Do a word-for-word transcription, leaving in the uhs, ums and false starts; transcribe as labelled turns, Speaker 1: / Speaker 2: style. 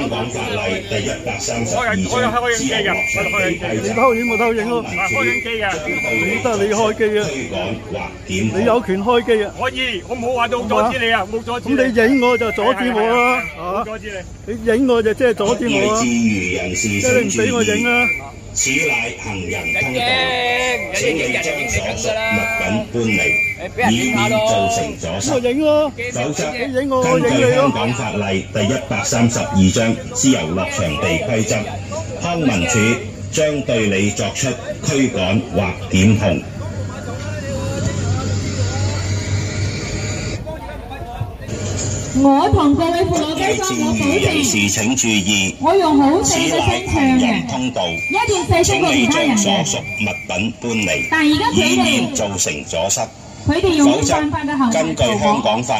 Speaker 1: 港法例第一百三十二章自由落場地規則。
Speaker 2: 你偷影咪偷影咯，
Speaker 3: 開緊機嘅，
Speaker 2: 你得你開機啊，
Speaker 1: 驅趕或檢控。
Speaker 2: 你有權開機啊。
Speaker 3: 可以，我冇話到阻止你啊，冇阻止你。
Speaker 2: 咁你影我就阻止我啦，
Speaker 3: 冇阻止你。
Speaker 2: 你影我就即係阻止我啦，
Speaker 1: 自娛人士
Speaker 2: 即係你唔俾我影啊。
Speaker 1: 此乃行人通道，請你將所屬物品搬離，以免造成阻塞。
Speaker 2: 我影咯，
Speaker 1: 否則，
Speaker 2: 你影我，我
Speaker 1: 根據
Speaker 2: 影你咯。
Speaker 1: 香港法例第一百三十二章自由落場地規則，康文署將對你作出驅趕或檢控。
Speaker 4: 我同各位父老街
Speaker 1: 自
Speaker 4: 坊我保
Speaker 1: 娛人
Speaker 4: 證，
Speaker 1: 士請注意，
Speaker 4: 我用好
Speaker 1: 此
Speaker 4: 細嘅
Speaker 1: 乃行
Speaker 4: 聲唱
Speaker 1: 人
Speaker 4: 嘅，
Speaker 1: 通道，
Speaker 4: 一定細聲
Speaker 1: 請你
Speaker 4: 過其他人
Speaker 1: 將所屬
Speaker 4: 嘅。
Speaker 1: 物品搬離，
Speaker 4: 但係而家佢
Speaker 1: 以免
Speaker 4: 哋
Speaker 1: 造成阻塞。
Speaker 4: 佢哋用
Speaker 1: 否則，
Speaker 4: 犯法嘅行為
Speaker 1: 根據
Speaker 4: 做我。
Speaker 1: 香港法